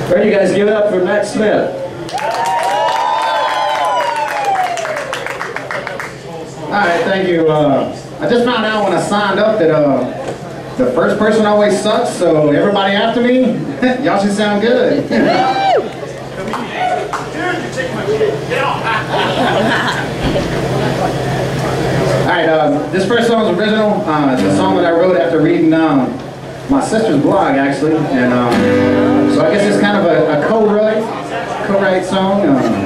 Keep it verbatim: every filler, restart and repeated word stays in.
Where you guys give it up for Matt Smith? Alright, thank you. Uh, I just found out when I signed up that uh, the first person always sucks, so everybody after me, y'all should sound good. Alright, uh, this first song is original. Uh, it's a song that I wrote after reading um, my sister's blog, actually. And um, so I guess it's kind of a, a co-write, co-write song. Uh,